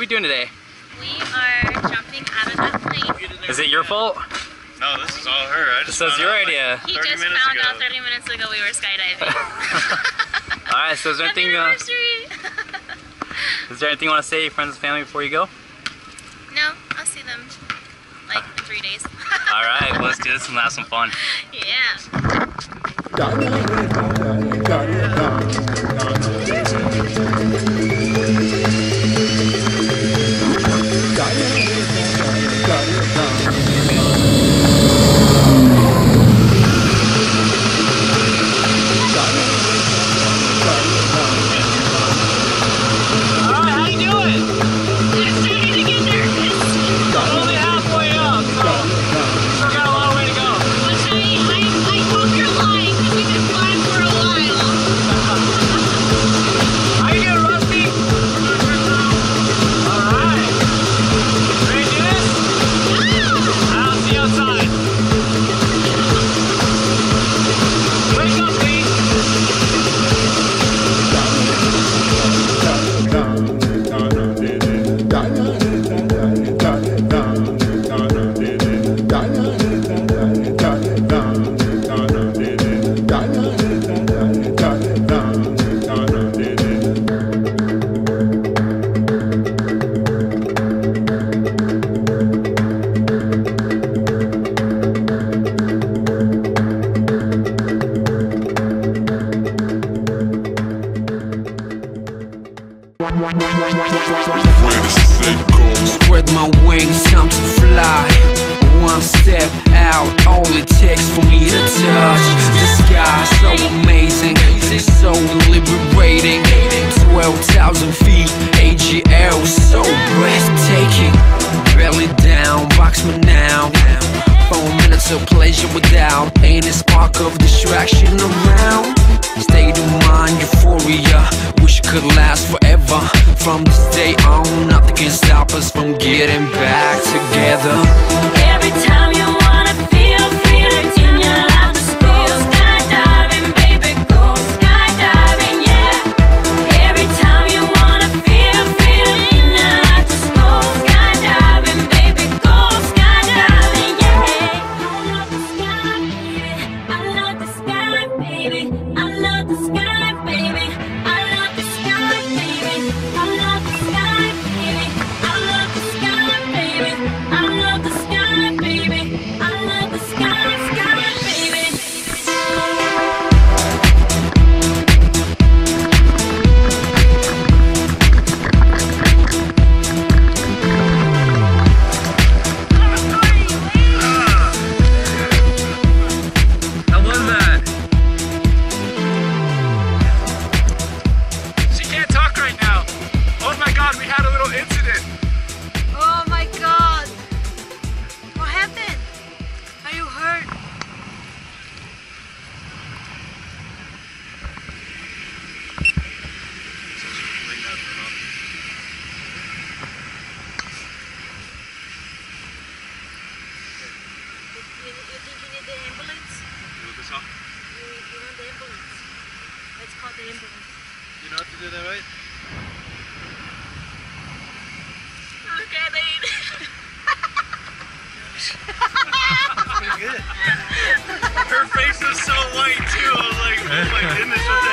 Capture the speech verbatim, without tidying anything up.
we doing today? We are jumping out of that plane. Is it your fault? No, this is all her. I just This was your out, idea. He just found ago. out thirty minutes ago we were skydiving. Alright, so is there Happy anything uh, anniversary! is there anything you want to say to your friends and family before you go? No, I'll see them like in three days. Alright, well, let's do this and have some fun. Yeah. Spread my wings, time to fly. One step out, all it takes for me to touch the sky. So amazing, so liberating. Twelve thousand feet, A G L, so breathtaking. Belly down, box me now. Four minutes of pleasure without any spark of distraction around. State of mind, euphoria, wish it could last forever. From this day on, nothing can stop us from getting back together. Every time you wanna feel freedom in your life, just go skydiving, baby, go skydiving, yeah. Every time you wanna feel freedom in your life, just go skydiving, baby, go skydiving, yeah. I love the sky, baby. I love the sky, baby. I love the sky, baby. I love the sky, baby. I love the sky, baby. I love the sky, baby. I love the sky, sky, baby. How was that? She can't talk right now. Oh my god, we had a little incident. Oh my god! What happened? Are you hurt? You, you think you need the ambulance? You, you want the ambulance? Let's call the ambulance. You know how to do that, right? Okay, Dave. Pretty good. Her face was so white too. I was like, oh my goodness.